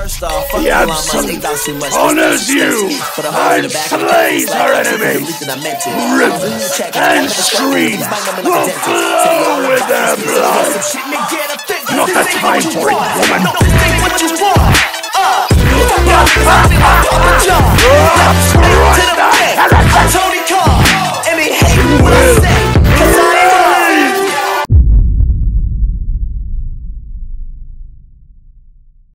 He absolutely honors you and slays our enemies. Rivers and streams will flow with their blood. Not the time for it, woman.